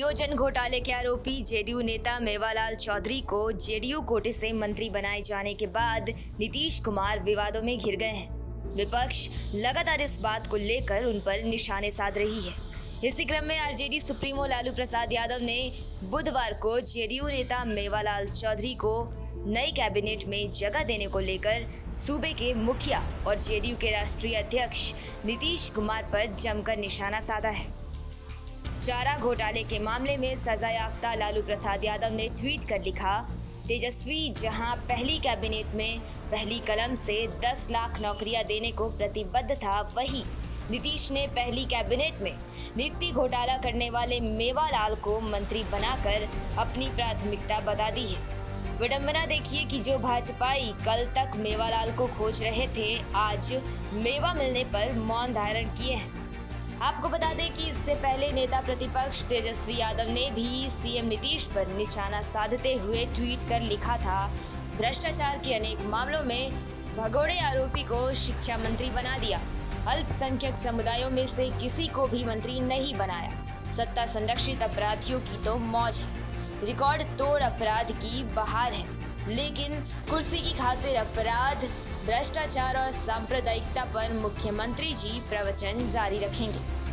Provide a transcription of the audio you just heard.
नियोजन घोटाले के आरोपी जेडीयू नेता मेवालाल चौधरी को जेडीयू कोटे से मंत्री बनाए जाने के बाद नीतीश कुमार विवादों में घिर गए हैं। विपक्ष लगातार इस बात को लेकर उन पर निशाने साध रही है। इसी क्रम में आरजेडी सुप्रीमो लालू प्रसाद यादव ने बुधवार को जेडीयू नेता मेवालाल चौधरी को नई कैबिनेट में जगह देने को लेकर सूबे के मुखिया और जेडीयू के राष्ट्रीय अध्यक्ष नीतीश कुमार पर जमकर निशाना साधा है। चारा घोटाले के मामले में सजायाफ्ता लालू प्रसाद यादव ने ट्वीट कर लिखा, तेजस्वी जहां पहली कैबिनेट में पहली कलम से 10 लाख नौकरियां देने को प्रतिबद्ध था, वहीं नीतीश ने पहली कैबिनेट में नीति घोटाला करने वाले मेवालाल को मंत्री बनाकर अपनी प्राथमिकता बता दी है। विडंबना देखिए कि जो भाजपाई कल तक मेवालाल को खोज रहे थे, आज मेवा मिलने पर मौन धारण किए हैं। आपको बता दें कि इससे पहले नेता प्रतिपक्ष तेजस्वी यादव ने भी सीएम नीतीश पर निशाना साधते हुए ट्वीट कर लिखा था, भ्रष्टाचार के अनेक मामलों में भगोड़े आरोपी को शिक्षा मंत्री बना दिया, अल्पसंख्यक समुदायों में से किसी को भी मंत्री नहीं बनाया, सत्ता संरक्षित अपराधियों की तो मौज है, रिकॉर्ड तोड़ अपराध की बहार है, लेकिन कुर्सी की खातिर अपराध, भ्रष्टाचार और सांप्रदायिकता पर मुख्यमंत्री जी प्रवचन जारी रखेंगे।